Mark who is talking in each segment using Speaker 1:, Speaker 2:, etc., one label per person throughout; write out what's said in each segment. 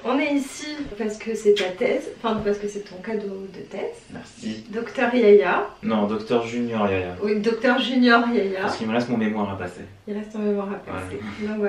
Speaker 1: On est ici parce que c'est ta thèse, enfin parce que c'est ton cadeau de thèse.
Speaker 2: Merci.
Speaker 1: Docteur Yaya.
Speaker 2: Non, docteur Junior Yaya.
Speaker 1: Oui, docteur Junior Yaya.
Speaker 2: Parce qu'il me reste mon mémoire à passer.
Speaker 1: Il reste un mémoire à passer.
Speaker 2: Voilà.
Speaker 1: Donc voilà.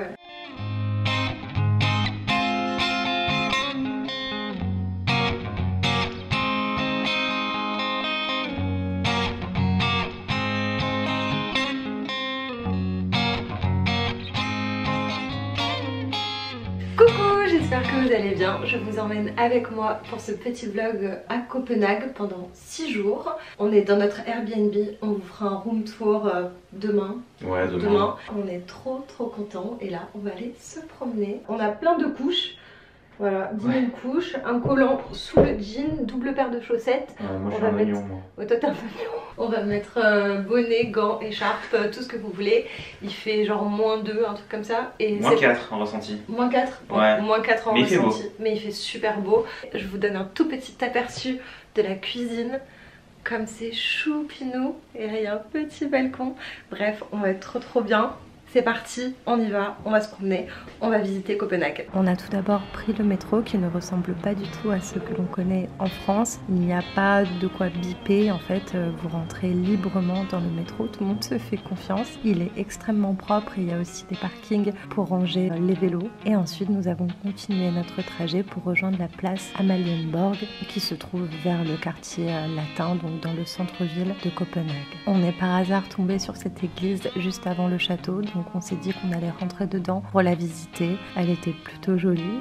Speaker 1: J'espère que vous allez bien. Je vous emmène avec moi pour ce petit vlog à Copenhague pendant 6 jours. On est dans notre Airbnb, on vous fera un room tour demain.
Speaker 2: Ouais, demain.
Speaker 1: On est trop contents et là on va aller se promener. On a plein de couches. Voilà, 10 000 couches, un collant sous le jean, double paire de chaussettes.
Speaker 2: Moi je suis un oignon, moi.
Speaker 1: Ouais, toi t'es un oignon. On va mettre bonnet, gants, écharpe, tout ce que vous voulez. Il fait genre -2, un truc comme ça. Et
Speaker 2: -4 en ressenti.
Speaker 1: -4
Speaker 2: Ouais.
Speaker 1: -4 en
Speaker 2: mais
Speaker 1: ressenti. Mais il fait super beau. Je vous donne un tout petit aperçu de la cuisine. Comme c'est choupinou. Et là il y a un petit balcon. Bref, on va être trop bien. C'est parti, on y va, on va se promener, on va visiter Copenhague. On a tout d'abord pris le métro qui ne ressemble pas du tout à ce que l'on connaît en France. Il n'y a pas de quoi biper, en fait, vous rentrez librement dans le métro, tout le monde se fait confiance. Il est extrêmement propre et il y a aussi des parkings pour ranger les vélos. Et ensuite, nous avons continué notre trajet pour rejoindre la place Amalienborg qui se trouve vers le quartier latin, donc dans le centre-ville de Copenhague. On est par hasard tombé sur cette église juste avant le château. Donc on s'est dit qu'on allait rentrer dedans pour la visiter. Elle était plutôt jolie.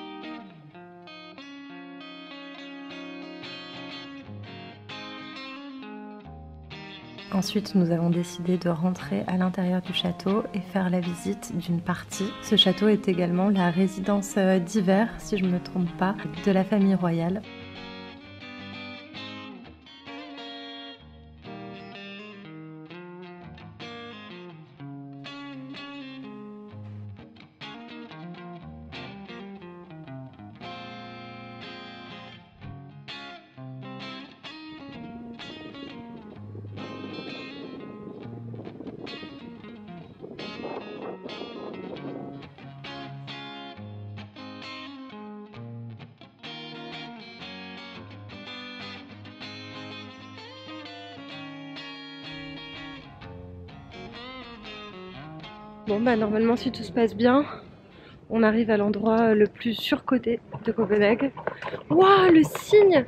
Speaker 1: Ensuite, nous avons décidé de rentrer à l'intérieur du château et faire la visite d'une partie. Ce château est également la résidence d'hiver, si je ne me trompe pas, de la famille royale. Bon bah normalement si tout se passe bien, on arrive à l'endroit le plus surcoté de Copenhague. Waouh, le cygne!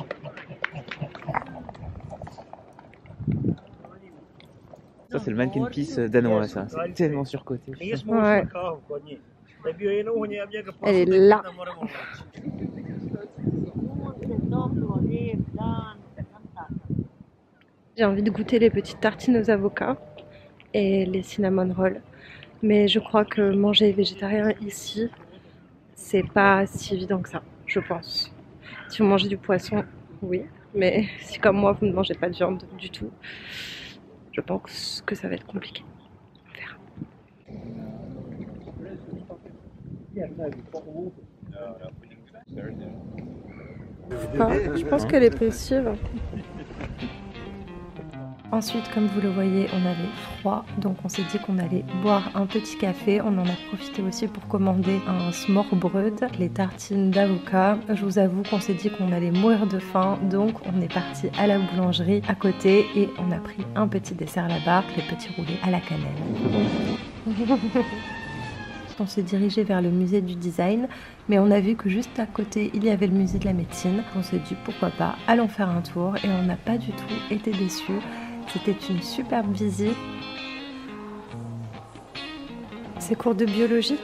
Speaker 2: Ça c'est le mannequin piece danois, ça. C'est tellement surcoté.
Speaker 1: Ouais. Elle est là. J'ai envie de goûter les petites tartines aux avocats et les cinnamon rolls. Mais je crois que manger végétarien ici, c'est pas si évident que ça, je pense. Si vous mangez du poisson, oui. Mais si comme moi, vous ne mangez pas de viande du tout, je pense que ça va être compliqué. On verra. Ah, je pense qu'elle est possible. Ensuite, comme vous le voyez, on avait froid, donc on s'est dit qu'on allait boire un petit café. On en a profité aussi pour commander un smørrebrød, les tartines d'avocat. Je vous avoue qu'on s'est dit qu'on allait mourir de faim, donc on est parti à la boulangerie à côté et on a pris un petit dessert là-bas, les petits roulés à la cannelle. On s'est dirigé vers le musée du design, mais on a vu que juste à côté il y avait le musée de la médecine. On s'est dit pourquoi pas, allons faire un tour et on n'a pas du tout été déçus. C'était une superbe visite. C'est cours de biologie.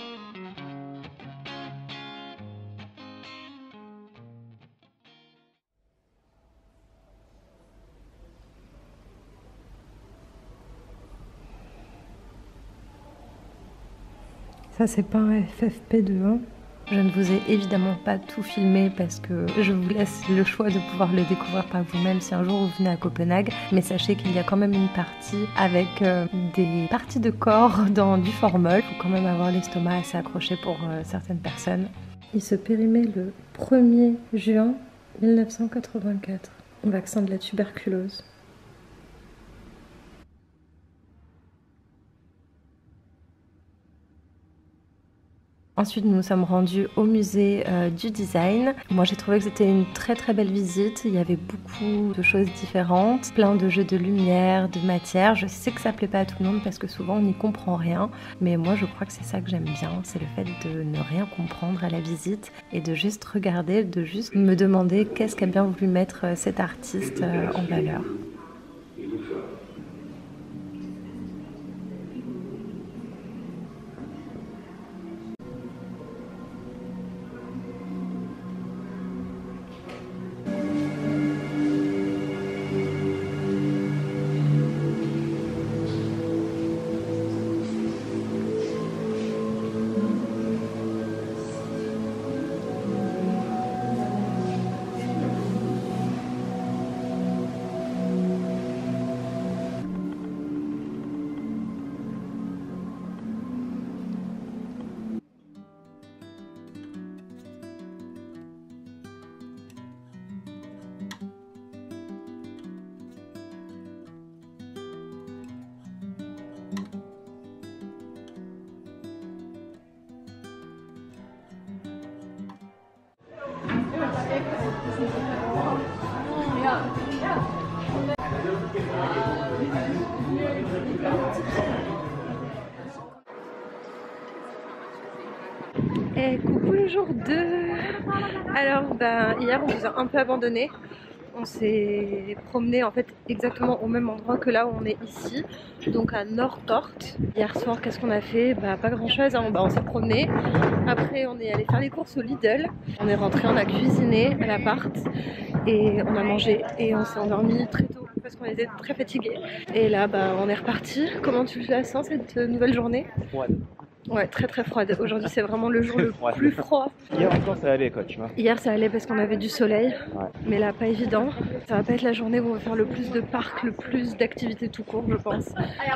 Speaker 1: Ça c'est pas un FFP2. Je ne vous ai évidemment pas tout filmé parce que je vous laisse le choix de pouvoir le découvrir par vous-même si un jour vous venez à Copenhague. Mais sachez qu'il y a quand même une partie avec des parties de corps dans du formol. Il faut quand même avoir l'estomac assez accroché pour certaines personnes. Il se périmait le 1er juin 1984. Vaccin de la tuberculose. Ensuite, nous nous sommes rendus au musée du design. Moi, j'ai trouvé que c'était une très très belle visite. Il y avait beaucoup de choses différentes, plein de jeux de lumière, de matière. Je sais que ça plaît pas à tout le monde parce que souvent on n'y comprend rien. Mais moi, je crois que c'est ça que j'aime bien. C'est le fait de ne rien comprendre à la visite et de juste regarder, de juste me demander qu'est-ce qu'a bien voulu mettre cet artiste en valeur. Et coucou le jour 2. Alors hier on vous a un peu abandonné. On s'est promené en fait exactement au même endroit que là où on est ici, donc à Nordort. Hier soir qu'est-ce qu'on a fait? Pas grand chose, hein. On s'est promené. Après on est allé faire les courses au Lidl. On est rentré, on a cuisiné à l'appart et on a mangé et on s'est endormi très tôt parce qu'on était très fatigués. Et là on est reparti. Comment tu la sens cette nouvelle journée? Ouais, très très froide. Aujourd'hui c'est vraiment le jour le plus froid.
Speaker 2: Hier encore ça allait quoi, tu vois.
Speaker 1: Hier ça allait parce qu'on avait du soleil, mais là pas évident. Ça va pas être la journée où on va faire le plus de parcs, le plus d'activités tout court je pense.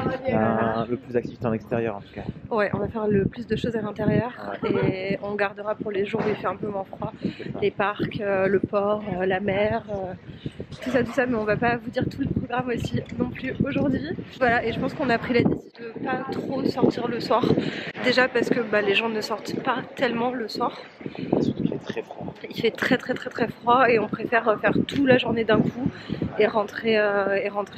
Speaker 2: Le plus d'activités en extérieur en tout cas.
Speaker 1: Ouais, on va faire le plus de choses à l'intérieur et on gardera pour les jours où il fait un peu moins froid. Les parcs, le port, la mer, tout ça, mais on va pas vous dire tout le programme aussi non plus aujourd'hui. Voilà, et je pense qu'on a pris la décision de pas trop sortir le soir. Déjà parce que les gens ne sortent pas tellement le soir.
Speaker 2: Surtout qu'il fait très froid.
Speaker 1: Il fait très froid et on préfère faire toute la journée d'un coup et rentrer à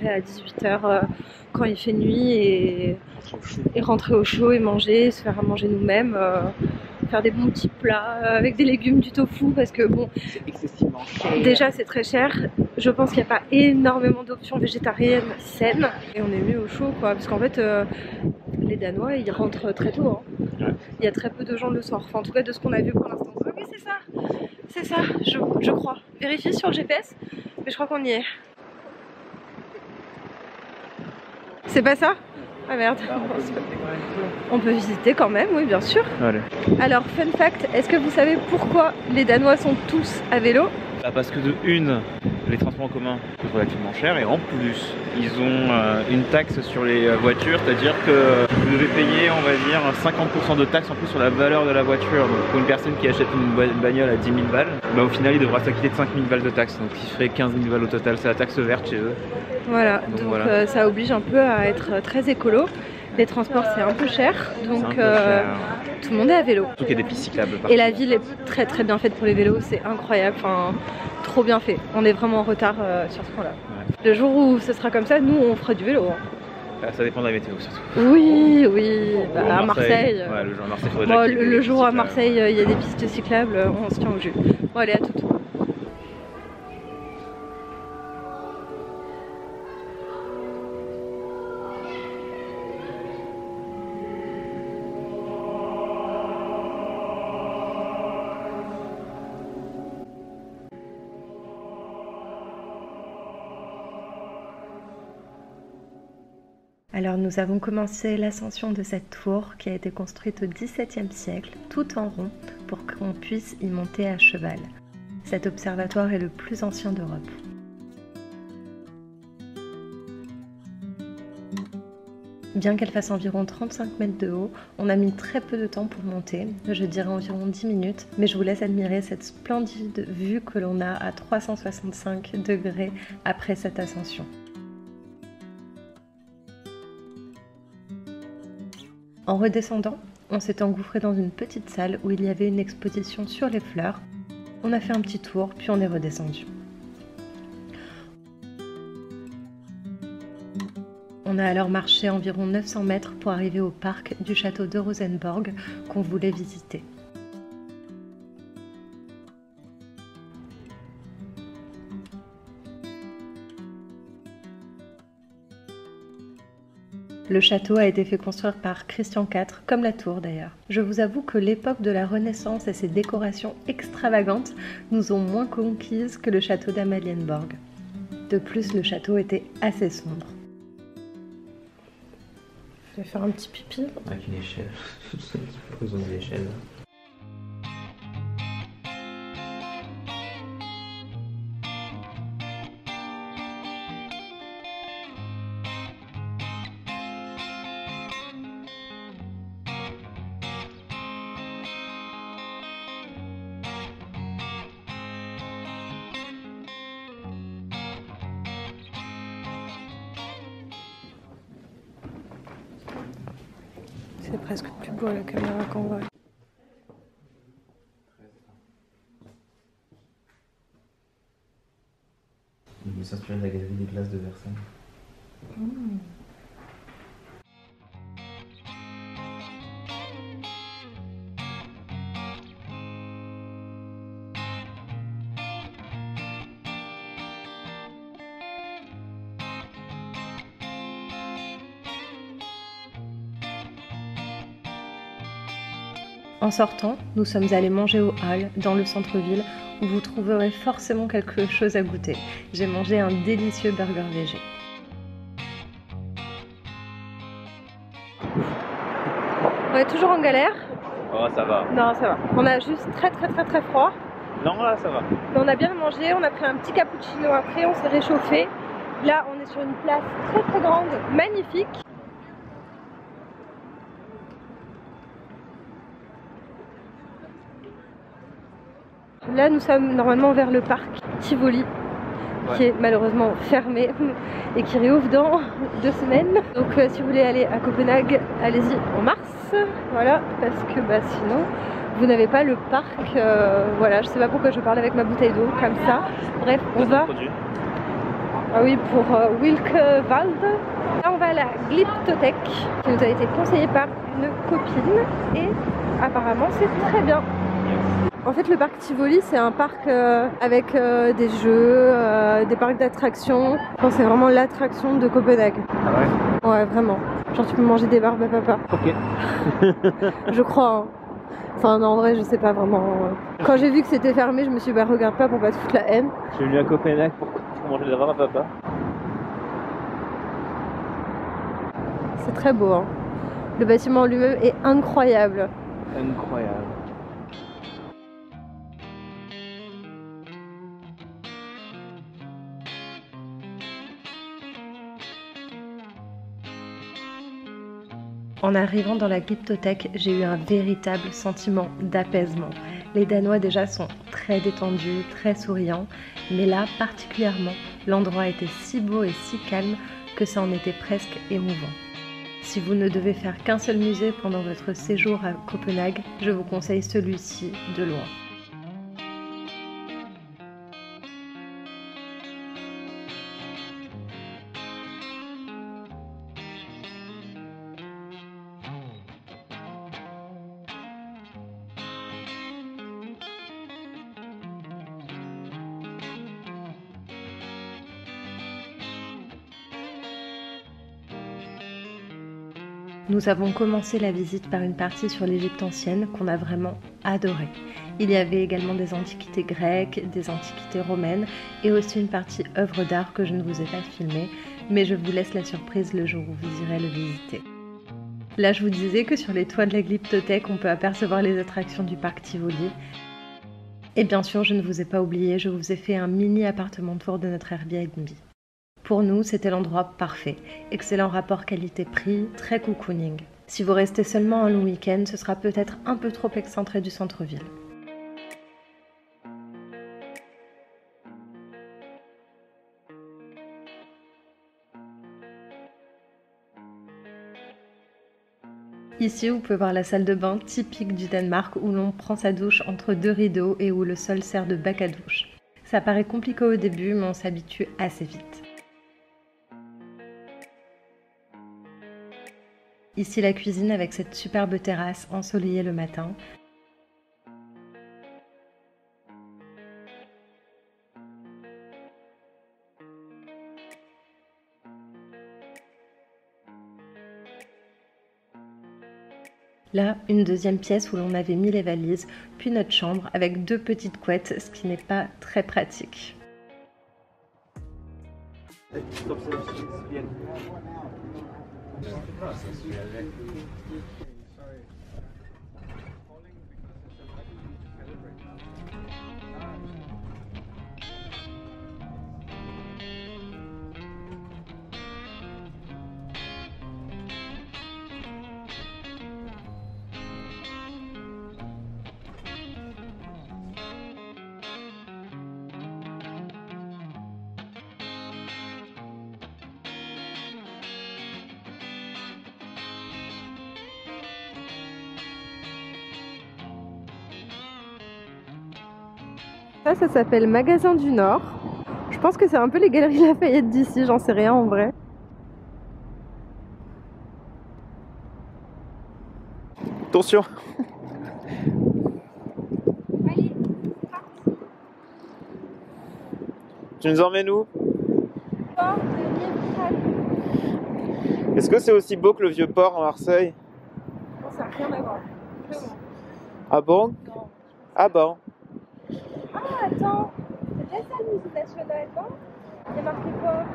Speaker 1: 18h quand il fait nuit et rentrer au chaud et manger, se faire à manger nous-mêmes. Faire des bons petits plats avec des légumes, du tofu parce que bon,
Speaker 2: c'est excessivement cher.
Speaker 1: Déjà c'est très cher, je pense qu'il n'y a pas énormément d'options végétariennes saines et on est mieux au chaud quoi, parce qu'en fait les Danois ils rentrent très tôt, hein. Ouais. Il y a très peu de gens le soir, enfin en tout cas de ce qu'on a vu pour l'instant. Oui c'est ça, je crois. Vérifiez sur le GPS, mais je crois qu'on y est. C'est pas ça? Ah merde. On peut visiter quand même, oui bien sûr.
Speaker 2: Allez.
Speaker 1: Alors fun fact, est-ce que vous savez pourquoi les Danois sont tous à vélo?
Speaker 2: Parce que de une, les transports en commun coûtent relativement cher et en plus ils ont une taxe sur les voitures, c'est-à-dire que vous devez payer on va dire 50% de taxe en plus sur la valeur de la voiture. Donc pour une personne qui achète une bagnole à 10 000 balles, au final il devra s'acquitter de 5 000 balles de taxe, donc il ferait 15 000 balles au total, c'est la taxe verte chez eux.
Speaker 1: Voilà, donc voilà. Ça oblige un peu à être très écolo. Les transports c'est un peu cher, donc tout le monde est à vélo.
Speaker 2: Surtout qu'il y a des pistes cyclables partout.
Speaker 1: Et la ville est très très bien faite pour les vélos, c'est incroyable, enfin trop bien fait. On est vraiment en retard sur ce point-là. Ouais. Le jour où ce sera comme ça, nous on fera du vélo.
Speaker 2: Ça dépend de la météo surtout.
Speaker 1: Oui,
Speaker 2: à
Speaker 1: Marseille.
Speaker 2: Ouais, le jour à Marseille,
Speaker 1: le jour à Marseille, il y a des pistes cyclables, on se tient au jus. Bon allez, à tout. Alors nous avons commencé l'ascension de cette tour qui a été construite au XVIIe siècle, tout en rond, pour qu'on puisse y monter à cheval. Cet observatoire est le plus ancien d'Europe. Bien qu'elle fasse environ 35 mètres de haut, on a mis très peu de temps pour monter, je dirais environ 10 minutes, mais je vous laisse admirer cette splendide vue que l'on a à 365 degrés après cette ascension. En redescendant, On s'est engouffré dans une petite salle où il y avait une exposition sur les fleurs. On a fait un petit tour, puis on est redescendu. On a alors marché environ 900 mètres pour arriver au parc du château de Rosenborg qu'on voulait visiter. Le château a été fait construire par Christian IV, comme la tour d'ailleurs. Je vous avoue que l'époque de la Renaissance et ses décorations extravagantes nous ont moins conquises que le château d'Amalienborg. De plus, le château était assez sombre. Je vais faire un petit pipi.
Speaker 2: Avec une échelle. Ils ont des échelles.
Speaker 1: C'est presque plus beau la caméra qu'on voit.
Speaker 2: Il veut s'inspirer de la galerie des glaces de Versailles.
Speaker 1: En sortant, nous sommes allés manger au hall, dans le centre-ville, où vous trouverez forcément quelque chose à goûter. J'ai mangé un délicieux burger végé. On est toujours en galère.
Speaker 2: Oh, ça va.
Speaker 1: Non, ça va. On a juste très froid.
Speaker 2: Non, là, ça va.
Speaker 1: Mais on a bien mangé, on a pris un petit cappuccino après, on s'est réchauffé. Là, on est sur une place très grande, magnifique. Là, nous sommes normalement vers le parc Tivoli, qui est malheureusement fermé et qui réouvre dans 2 semaines. Donc si vous voulez aller à Copenhague, allez-y en mars, voilà, parce que sinon vous n'avez pas le parc. Voilà, je sais pas pourquoi je parle avec ma bouteille d'eau comme ça. Bref, on va... Ah oui, pour Wilkewald. Là, on va à la Glyptothek, qui nous a été conseillée par une copine, et apparemment c'est très bien. En fait, le parc Tivoli, c'est un parc avec des jeux, des parcs d'attractions. Je pense que c'est vraiment l'attraction de Copenhague.
Speaker 2: Ah ouais?
Speaker 1: Ouais, vraiment. Genre, tu peux manger des barbes à papa.
Speaker 2: Ok.
Speaker 1: Je crois. Hein. Enfin, non, en vrai, je sais pas vraiment. Quand j'ai vu que c'était fermé, je me suis dit, regarde pas pour pas te foutre la haine.
Speaker 2: Je suis venu à Copenhague pour manger des barbes à papa.
Speaker 1: C'est très beau. Hein. Le bâtiment lui-même est incroyable.
Speaker 2: Incroyable.
Speaker 1: En arrivant dans la Glyptothek, j'ai eu un véritable sentiment d'apaisement. Les Danois déjà sont très détendus, très souriants, mais là particulièrement, l'endroit était si beau et si calme que ça en était presque émouvant. Si vous ne devez faire qu'un seul musée pendant votre séjour à Copenhague, je vous conseille celui-ci de loin. Nous avons commencé la visite par une partie sur l'Égypte ancienne qu'on a vraiment adorée. Il y avait également des antiquités grecques, des antiquités romaines et aussi une partie œuvres d'art que je ne vous ai pas filmée, mais je vous laisse la surprise le jour où vous irez le visiter. Là, je vous disais que sur les toits de la Glyptothek, on peut apercevoir les attractions du parc Tivoli. Et bien sûr, je ne vous ai pas oublié, je vous ai fait un mini appartement tour de notre Airbnb. Pour nous, c'était l'endroit parfait. Excellent rapport qualité-prix, très cocooning. Si vous restez seulement un long week-end, ce sera peut-être un peu trop excentré du centre-ville. Ici, vous pouvez voir la salle de bain typique du Danemark où l'on prend sa douche entre deux rideaux et où le sol sert de bac à douche. Ça paraît compliqué au début, mais on s'habitue assez vite. Ici, la cuisine avec cette superbe terrasse ensoleillée le matin. Là, une deuxième pièce où l'on avait mis les valises, puis notre chambre avec deux petites couettes, ce qui n'est pas très pratique. Ça s'appelle Magasin du Nord. Je pense que c'est un peu les Galeries Lafayette d'ici, j'en sais rien en vrai.
Speaker 2: Attention.
Speaker 1: Allez,
Speaker 2: Tu nous emmènes où?
Speaker 1: port de Liévrane.
Speaker 2: Est-ce que c'est aussi beau que le vieux port à Marseille?
Speaker 1: Non, ça n'a rien à voir.
Speaker 2: Ah bon?
Speaker 1: Non.
Speaker 2: Ah bon?
Speaker 1: Ah, attends, c'est bien ça le musée national, non? Il y a marqué quoi?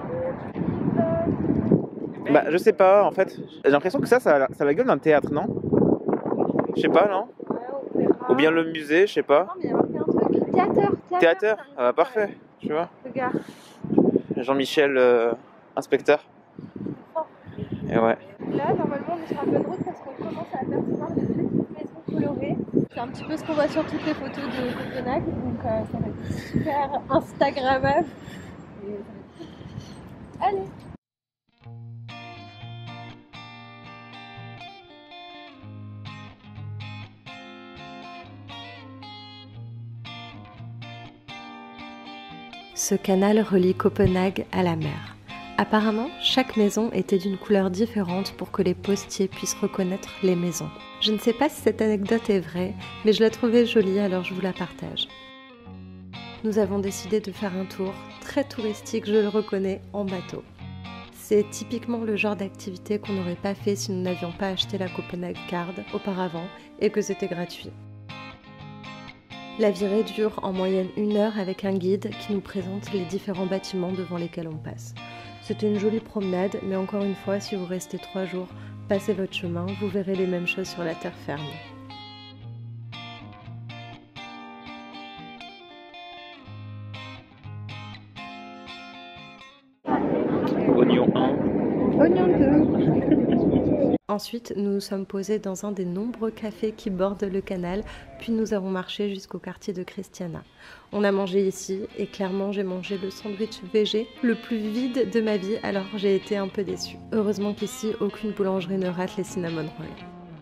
Speaker 2: Bah je sais pas en fait. J'ai l'impression que ça a la gueule d'un théâtre, non? Je sais pas, non?
Speaker 1: Ouais, opéra.
Speaker 2: Ou bien le musée, je sais pas.
Speaker 1: Non, mais il y a marqué un truc. Théâtre.
Speaker 2: Théâtre? Ah bah parfait, tu vois.
Speaker 1: Regarde.
Speaker 2: Jean-Michel, inspecteur. Et ouais.
Speaker 1: Là, normalement, on est sur la bonne route parce qu'on commence à apercevoir des petites maisons colorées. C'est un petit peu ce qu'on voit sur toutes les photos de Copenhague, donc ça va être super Instagrammable. Allez! Ce canal relie Copenhague à la mer. Apparemment, chaque maison était d'une couleur différente pour que les postiers puissent reconnaître les maisons. Je ne sais pas si cette anecdote est vraie, mais je la trouvais jolie, alors je vous la partage. Nous avons décidé de faire un tour très touristique, je le reconnais, en bateau. C'est typiquement le genre d'activité qu'on n'aurait pas fait si nous n'avions pas acheté la Copenhague Card auparavant et que c'était gratuit. La virée dure en moyenne 1 heure avec un guide qui nous présente les différents bâtiments devant lesquels on passe. C'était une jolie promenade, mais encore une fois, si vous restez 3 jours, passez votre chemin, vous verrez les mêmes choses sur la terre ferme.
Speaker 2: Oignon 1.
Speaker 1: Oignon 2. Ensuite, nous nous sommes posés dans un des nombreux cafés qui bordent le canal, puis nous avons marché jusqu'au quartier de Christiania. On a mangé ici et clairement j'ai mangé le sandwich végé le plus vide de ma vie, alors j'ai été un peu déçue. Heureusement qu'ici, aucune boulangerie ne rate les cinnamon rolls.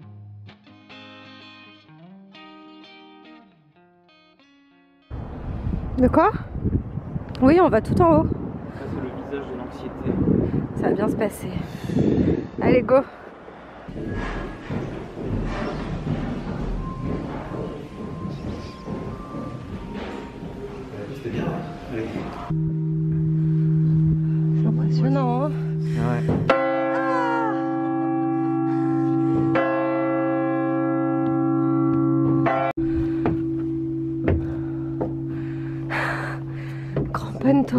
Speaker 1: De quoi? Oui, on va tout en haut.
Speaker 2: Ça c'est le visage de l'anxiété.
Speaker 1: Ça va bien se passer. Allez, go!
Speaker 2: C'était bien, hein?
Speaker 1: C'est impressionnant, hein?
Speaker 2: Ouais.
Speaker 1: Cramponne-toi.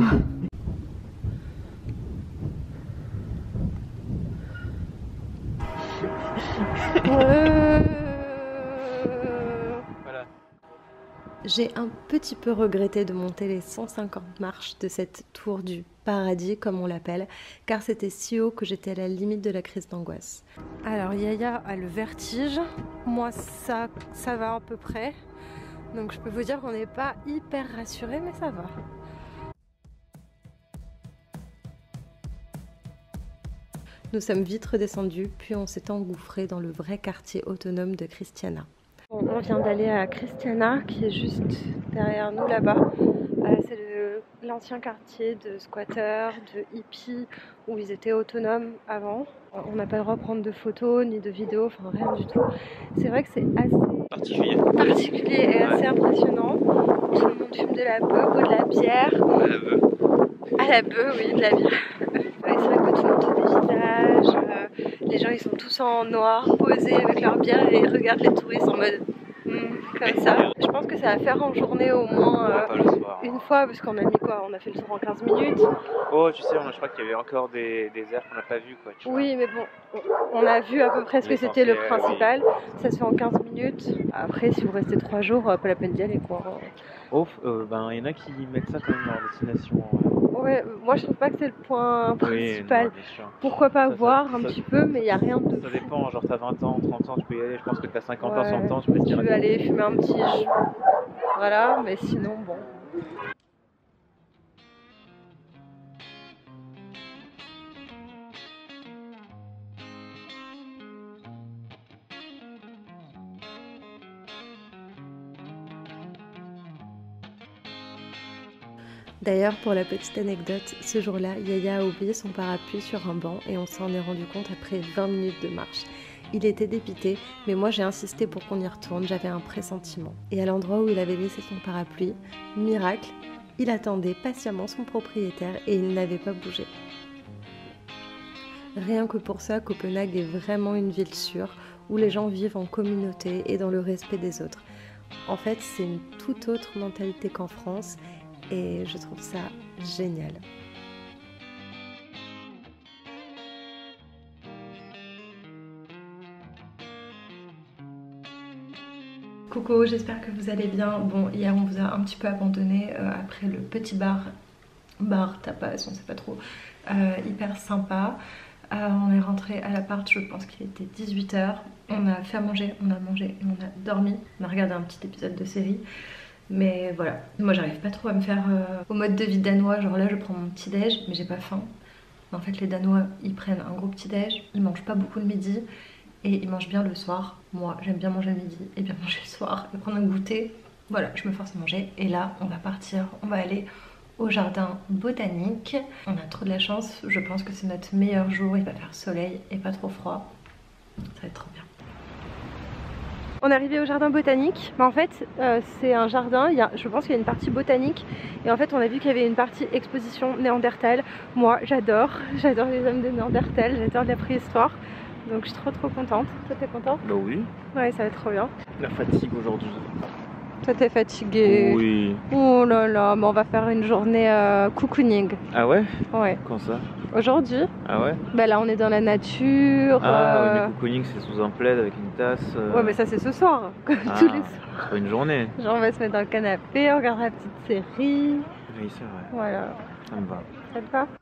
Speaker 2: Voilà.
Speaker 1: J'ai un petit peu regretté de monter les 150 marches de cette tour du paradis, comme on l'appelle, car c'était si haut que j'étais à la limite de la crise d'angoisse. Alors Yaya a le vertige, moi ça va à peu près, donc je peux vous dire qu'on n'est pas hyper rassuré, mais ça va. Nous sommes vite redescendus, puis on s'est engouffré dans le vrai quartier autonome de Christiana. Bon, on vient d'aller à Christiana, qui est juste derrière nous là-bas. C'est l'ancien quartier de squatteurs, de hippies, où ils étaient autonomes avant. On n'a pas le droit de prendre de photos ni de vidéos, enfin rien du tout. C'est vrai que c'est assez particulier et assez impressionnant. Tout le monde fume de la beuh ou de la bière.
Speaker 2: À la beuh.
Speaker 1: À la beuh, oui, de la bière. Ouais, c'est vrai que tout le monde a des visages. Les gens ils sont tous en noir, posés avec leur bière et ils regardent les touristes en mode comme ça. Je pense que ça va faire en journée au moins une fois, parce qu'on a mis quoi? On a fait le tour en 15 minutes.
Speaker 2: Oh, tu sais, je crois qu'il y avait encore des aires qu'on n'a pas vues, quoi. Tu
Speaker 1: oui, mais bon, on a vu à peu près ce que c'était le principal. Oui. Ça se fait en 15 minutes. Après, si vous restez 3 jours, pas la peine d'y aller, quoi.
Speaker 2: Ben, il y en a qui mettent ça quand même dans leur destination.
Speaker 1: Ouais, moi je trouve pas que c'est le point principal.
Speaker 2: Oui, non,
Speaker 1: pourquoi pas voir un petit peu, mais il n'y a rien de...
Speaker 2: Ça dépend, genre t'as 20 ans, 30 ans, tu peux y aller. Je pense que t'as 50 ans, 100 ans, tu peux te dire...
Speaker 1: Tu peux aller fumer un petit... Voilà, mais sinon, bon... D'ailleurs, pour la petite anecdote, ce jour-là, Yaya a oublié son parapluie sur un banc et on s'en est rendu compte après 20 minutes de marche. Il était dépité, mais moi j'ai insisté pour qu'on y retourne, j'avais un pressentiment. Et à l'endroit où il avait laissé son parapluie, miracle, il attendait patiemment son propriétaire et il n'avait pas bougé. Rien que pour ça, Copenhague est vraiment une ville sûre, où les gens vivent en communauté et dans le respect des autres. En fait, c'est une toute autre mentalité qu'en France, et je trouve ça génial. Coucou, j'espère que vous allez bien. Bon, hier on vous a un petit peu abandonné après le petit bar tapas, on sait pas trop, hyper sympa. On est rentré à l'appart, je pense qu'il était 18 h. On a fait à manger, on a mangé et on a dormi. On a regardé un petit épisode de série. Mais voilà, moi j'arrive pas trop à me faire au mode de vie danois, genre là je prends mon petit déj mais j'ai pas faim. En fait les Danois ils prennent un gros petit déj, ils mangent pas beaucoup le midi et ils mangent bien le soir. Moi j'aime bien manger le midi et bien manger le soir et prendre un goûter. Voilà, je me force à manger et là on va partir, on va aller au jardin botanique. On a trop de la chance, je pense que c'est notre meilleur jour, il va faire soleil et pas trop froid. Ça va être trop bien. On est arrivé au jardin botanique, mais en fait c'est un jardin, je pense qu'il y a une partie botanique et en fait on a vu qu'il y avait une partie exposition Néandertal. Moi j'adore les hommes de Néandertal, j'adore la préhistoire, donc je suis trop contente. Toi t'es contente?
Speaker 2: Bah oui.
Speaker 1: Ouais, ça va être trop bien.
Speaker 2: La fatigue aujourd'hui.
Speaker 1: Toi t'es fatiguée?
Speaker 2: Oui.
Speaker 1: Oh là là, mais on va faire une journée cocooning.
Speaker 2: Ah ouais?
Speaker 1: Ouais.
Speaker 2: Quand ça?
Speaker 1: Aujourd'hui.
Speaker 2: Ah ouais?
Speaker 1: Bah là on est dans la nature.
Speaker 2: Ah ouais, mais cocooning c'est sous un plaid avec une tasse.
Speaker 1: Ouais mais ça c'est ce soir, comme tous les soirs.
Speaker 2: C'est pas une journée.
Speaker 1: Genre on va se mettre dans le canapé, on regardera la petite série.
Speaker 2: Oui c'est vrai.
Speaker 1: Voilà.
Speaker 2: Ça me va.
Speaker 1: Ça te va?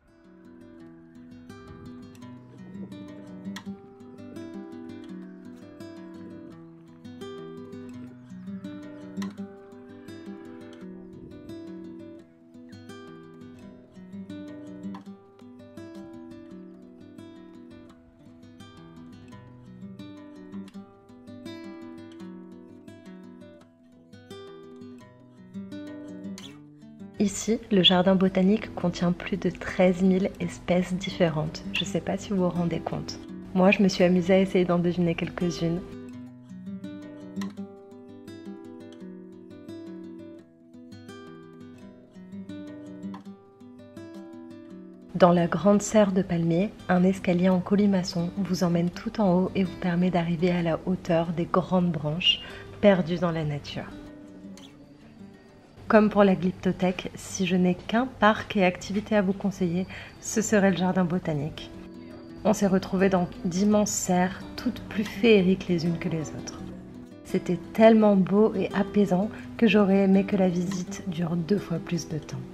Speaker 1: Ici, le jardin botanique contient plus de 13 000 espèces différentes. Je ne sais pas si vous vous rendez compte. Moi, je me suis amusée à essayer d'en deviner quelques-unes. Dans la grande serre de palmiers, un escalier en colimaçon vous emmène tout en haut et vous permet d'arriver à la hauteur des grandes branches perdues dans la nature. Comme pour la Glyptothèque, si je n'ai qu'un parc et activité à vous conseiller, ce serait le jardin botanique. On s'est retrouvés dans d'immenses serres, toutes plus féeriques les unes que les autres. C'était tellement beau et apaisant que j'aurais aimé que la visite dure 2 fois plus de temps.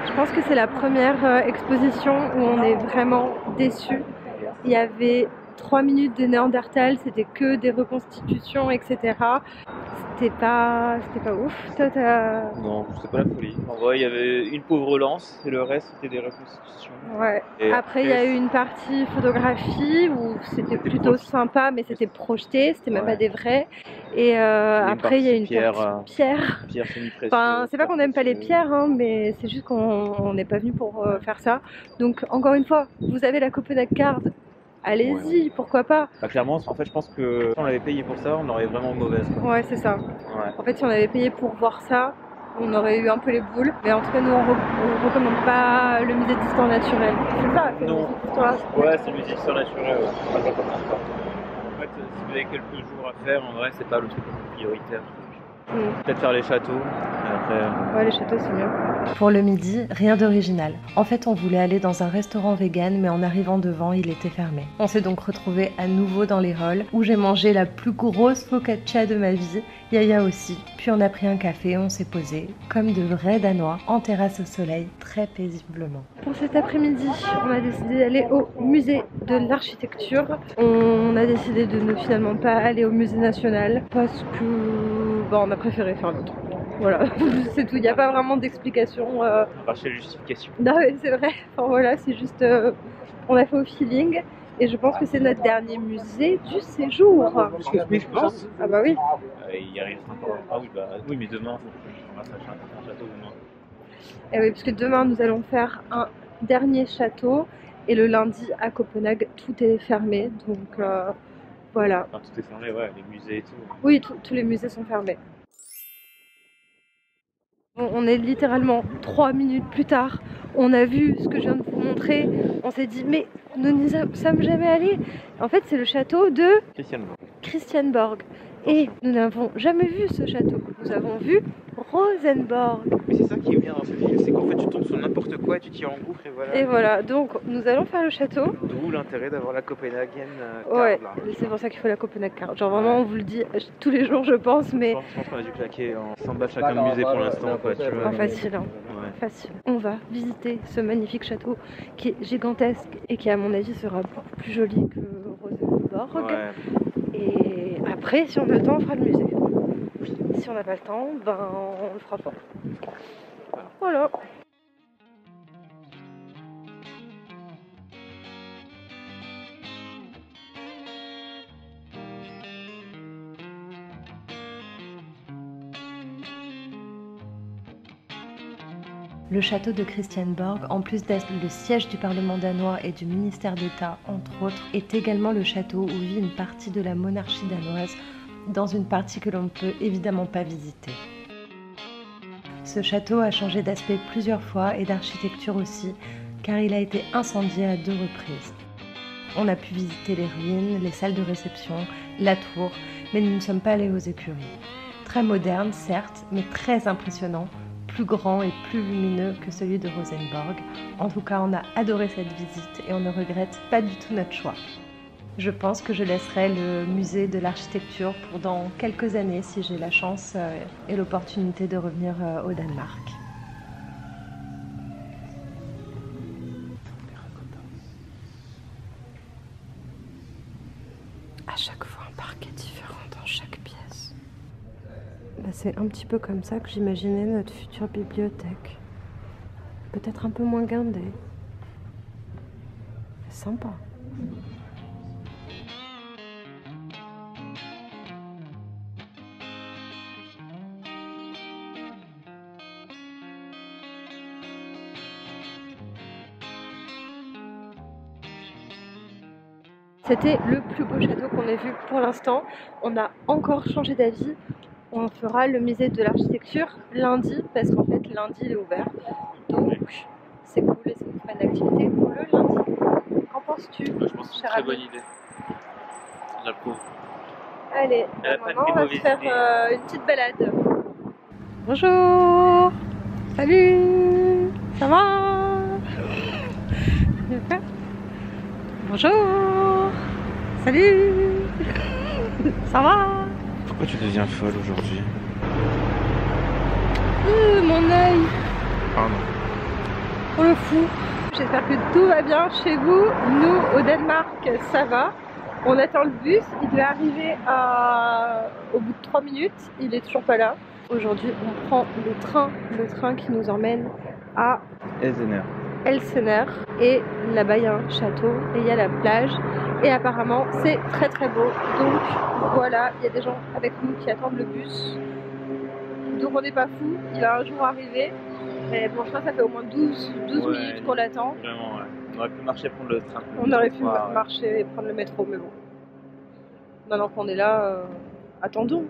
Speaker 1: Je pense que c'est la première exposition où on est vraiment déçu. Il y avait 3 minutes de Néandertal, c'était que des reconstitutions, etc. C'était pas ouf. Toi,
Speaker 2: Non, c'était pas la folie. En vrai, il y avait une pauvre lance et le reste c'était des reconstitutions.
Speaker 1: Ouais.
Speaker 2: Et
Speaker 1: après, il y a eu une partie photographie où c'était plutôt sympa, mais c'était projeté, c'était même pas des vrais. Et après, il y a une partie pierre.
Speaker 2: Pierre semi-précieux.
Speaker 1: Enfin, c'est pas qu'on n'aime pas les pierres, hein, mais c'est juste qu'on n'est pas venu pour faire ça. Donc, encore une fois, vous avez la Copenhague Card. Allez-y, pourquoi pas.
Speaker 2: Bah, clairement, en fait, je pense que si on avait payé pour ça, on aurait vraiment mauvaise. Quoi.
Speaker 1: Ouais, c'est ça.
Speaker 2: Ouais.
Speaker 1: En fait, si on avait payé pour voir ça, on aurait eu un peu les boules. Mais en tout cas, nous, on recommande pas le musée d'histoire naturelle. C'est ça, c'est le musée d'histoire.
Speaker 2: Ouais, c'est le musée d'histoire naturelle. Ouais. Moi, je recommande pas. En fait, si vous avez quelques jours à faire, en vrai, c'est pas le truc le plus prioritaire. Peut-être faire les châteaux. Et après...
Speaker 1: Ouais, les châteaux, c'est mieux.
Speaker 3: Pour le midi, rien d'original. En fait, on voulait aller dans un restaurant vegan, mais en arrivant devant, il était fermé. On s'est donc retrouvé à nouveau dans les halls, où j'ai mangé la plus grosse focaccia de ma vie, Yaya aussi. Puis on a pris un café, on s'est posé, comme de vrais Danois, en terrasse au soleil, très paisiblement.
Speaker 1: Pour cet après-midi, on a décidé d'aller au musée de l'architecture. On a décidé de ne finalement pas aller au musée national, parce que on a préféré faire l'autre. Voilà, c'est tout, il n'y a pas vraiment d'explication.
Speaker 2: Racheter la justification.
Speaker 1: Non, c'est vrai, enfin voilà, c'est juste. On a fait au feeling et je pense que c'est notre dernier musée du séjour.
Speaker 2: Oui, je pense.
Speaker 1: Ah bah oui.
Speaker 2: Il y arrive encore. Ah oui, bah oui, mais demain, on va s'acheter un château demain.
Speaker 1: Et oui, parce que demain, nous allons faire un dernier château et le lundi à Copenhague, tout est fermé, donc voilà.
Speaker 2: Enfin, tout est fermé, ouais, les musées et tout.
Speaker 1: Oui, tous les musées sont fermés. On est littéralement 3 minutes plus tard, on a vu ce que je viens de vous montrer, on s'est dit mais nous n'y sommes jamais allés. En fait c'est le château de Christiansborg et nous n'avons jamais vu ce château, nous avons vu Rosenborg.
Speaker 2: Mais c'est ça qui est bien dans cette ville, c'est qu'en fait tu tombes sur n'importe quoi et tu t'y engouffres et voilà.
Speaker 1: Et voilà, donc nous allons faire le château.
Speaker 2: D'où l'intérêt d'avoir la Copenhagen Card.
Speaker 1: Ouais,
Speaker 2: là.
Speaker 1: c'est pour ça qu'il faut la Copenhague Card. Genre vraiment on vous le dit tous les jours je pense, mais...
Speaker 2: Je pense qu'on a dû claquer en 100 balles chacun de musée pour l'instant.
Speaker 1: Pas facile, hein. Ouais. Facile. On va visiter ce magnifique château qui est gigantesque et qui à mon avis sera beaucoup plus joli que Rosenborg. Ouais. Et après si on a le temps on fera le musée. Si on n'a pas le temps, ben on le fera pas. Voilà.
Speaker 3: Le château de Christiansborg, en plus d'être le siège du Parlement danois et du ministère d'État, entre autres, est également le château où vit une partie de la monarchie danoise, dans une partie que l'on ne peut évidemment pas visiter. Ce château a changé d'aspect plusieurs fois et d'architecture aussi, car il a été incendié à 2 reprises. On a pu visiter les ruines, les salles de réception, la tour, mais nous ne sommes pas allés aux écuries. Très moderne, certes, mais très impressionnant, plus grand et plus lumineux que celui de Rosenborg. En tout cas, on a adoré cette visite et on ne regrette pas du tout notre choix. Je pense que je laisserai le musée de l'architecture pour dans quelques années si j'ai la chance et l'opportunité de revenir au Danemark.
Speaker 1: À chaque fois un parquet différent dans chaque pièce. Bah, c'est un petit peu comme ça que j'imaginais notre future bibliothèque. Peut-être un peu moins guindée. C'est sympa. C'était le plus beau château qu'on ait vu pour l'instant. On a encore changé d'avis. On fera le musée de l'architecture lundi, parce qu'en fait lundi il est ouvert. Donc c'est cool et ça nous fera une activité pour le lundi. Qu'en penses-tu?
Speaker 2: Je pense que c'est une très bonne idée. J'approuve.
Speaker 1: Allez, maintenant on va se faire une petite balade. Bonjour. Salut. Ça va? Bonjour. Salut. Ça va?
Speaker 2: Pourquoi tu deviens folle aujourd'hui?
Speaker 1: Mon œil.
Speaker 2: Pardon.
Speaker 1: pour le fou. J'espère que tout va bien chez vous. Nous, au Danemark, ça va. On attend le bus, il doit arriver au bout de 3 minutes, il est toujours pas là. Aujourd'hui, on prend le train qui nous emmène à Elsener. Et là-bas, il y a un château et il y a la plage. Et apparemment, c'est très très beau. Donc voilà, il y a des gens avec nous qui attendent le bus. Donc on n'est pas fou, il va un jour arriver. Mais bon, je crois que ça fait au moins 12 minutes qu'on l'attend.
Speaker 2: Vraiment, ouais. On aurait pu marcher prendre le train.
Speaker 1: On aurait pu marcher et prendre le métro, mais bon. Maintenant qu'on est là, attendons.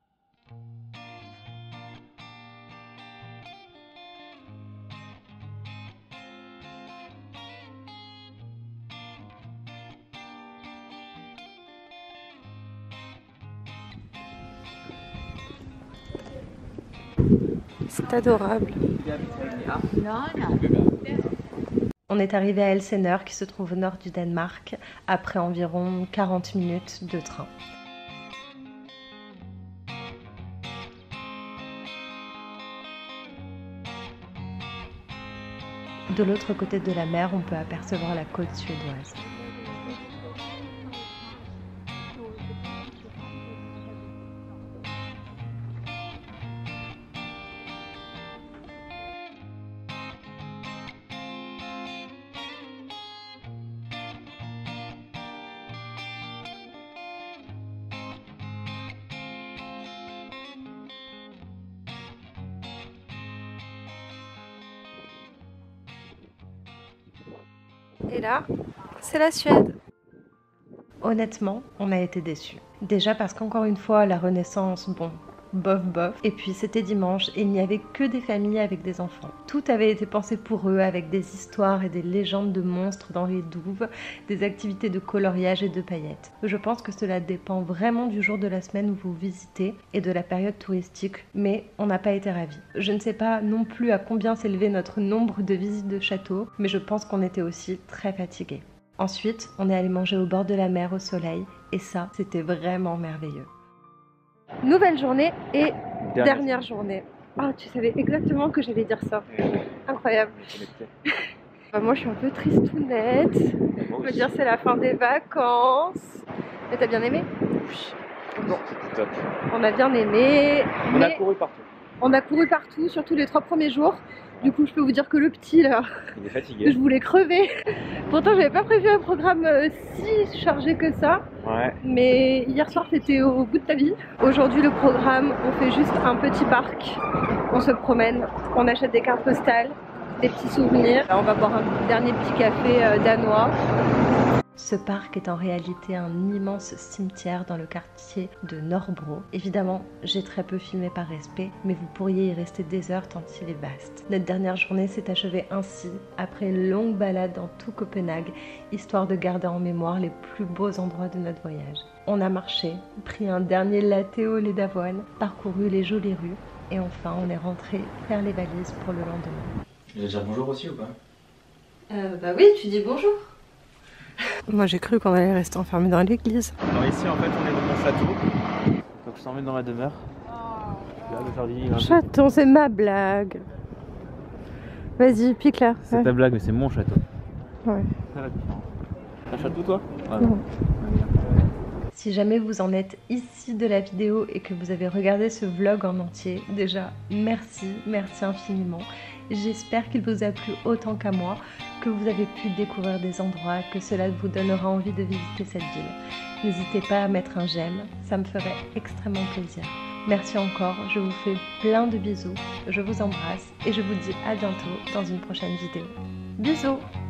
Speaker 1: C'est adorable. On est arrivé à Elsener qui se trouve au nord du Danemark après environ 40 minutes de train. De l'autre côté de la mer, on peut apercevoir la côte suédoise. Et là, c'est la Suède. Honnêtement, on a été déçus. Déjà parce qu'encore une fois, la Renaissance, bon, bof bof. Et puis c'était dimanche et il n'y avait que des familles avec des enfants. Tout avait été pensé pour eux avec des histoires et des légendes de monstres dans les douves, des activités de coloriage et de paillettes. Je pense que cela dépend vraiment du jour de la semaine où vous visitez et de la période touristique, mais on n'a pas été ravis. Je ne sais pas non plus à combien s'élevait notre nombre de visites de château, mais je pense qu'on était aussi très fatigués. Ensuite, on est allé manger au bord de la mer au soleil et ça, c'était vraiment merveilleux. Nouvelle journée et dernière journée. Ah, tu savais exactement que j'allais dire ça. Incroyable. Moi, je suis un peu tristounette. Je veux dire, c'est la fin des vacances. Mais t'as bien aimé? Oui. Bon. Top. On a bien aimé.
Speaker 2: On a couru partout.
Speaker 1: On a couru partout, surtout les 3 premiers jours. Du coup, je peux vous dire que le petit, là,
Speaker 2: il est fatigué.
Speaker 1: Je voulais crever. Pourtant, j'avais pas prévu un programme si chargé que ça.
Speaker 2: Ouais.
Speaker 1: Mais hier soir, t'étais au bout de ta vie. Aujourd'hui, le programme, on fait juste un petit parc. On se promène, on achète des cartes postales, des petits souvenirs. On va boire un dernier petit café danois. Ce parc est en réalité un immense cimetière dans le quartier de Nørrebro. Évidemment, j'ai très peu filmé par respect, mais vous pourriez y rester des heures tant il est vaste. Notre dernière journée s'est achevée ainsi, après une longue balade dans tout Copenhague, histoire de garder en mémoire les plus beaux endroits de notre voyage. On a marché, pris un dernier latte au lait d'avoine, parcouru les jolies rues, et enfin on est rentré faire les valises pour le lendemain.
Speaker 2: Tu vas dire bonjour aussi ou pas?
Speaker 1: Bah oui, tu dis bonjour. Moi j'ai cru qu'on allait rester enfermé dans l'église.
Speaker 2: Alors ici en fait on est dans mon château. Donc je t'emmène dans la demeure.
Speaker 1: Chaton, c'est ma blague. Vas-y, pique là.
Speaker 2: C'est ta blague mais c'est mon château.
Speaker 1: Ouais.
Speaker 2: C'est la différence. T'as un château toi? Voilà.
Speaker 1: Non. Si jamais vous en êtes ici de la vidéo et que vous avez regardé ce vlog en entier, déjà merci infiniment. J'espère qu'il vous a plu autant qu'à moi, que vous avez pu découvrir des endroits, que cela vous donnera envie de visiter cette ville. N'hésitez pas à mettre un j'aime, ça me ferait extrêmement plaisir. Merci encore, je vous fais plein de bisous, je vous embrasse et je vous dis à bientôt dans une prochaine vidéo. Bisous!